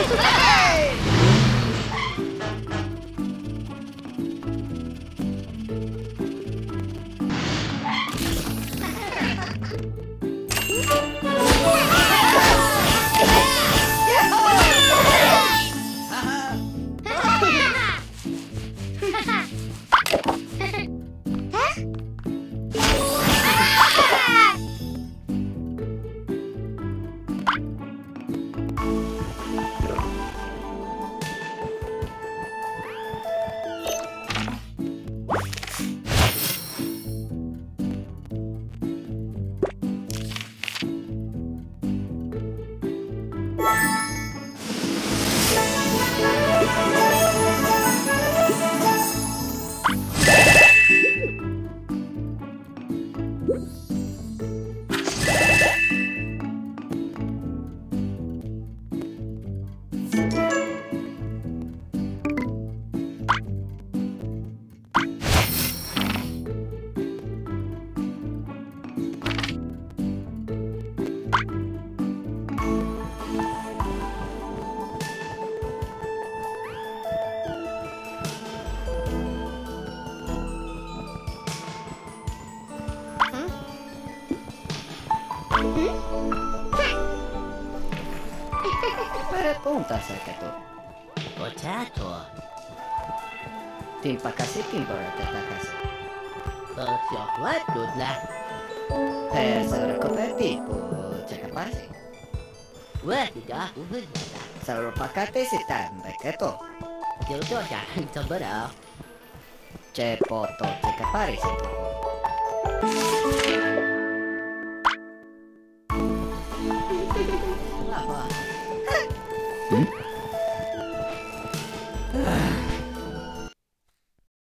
Preguntas acerca tu. Potato. Terima kasih Kimber terima kasih. Coklat lah. Saudara kota tipu cakap pasti. Wah, tidak aku benar. Saudara pakate si tambah keto. Jodoh jangan coba. Cepoto cakap pari situ. Apa?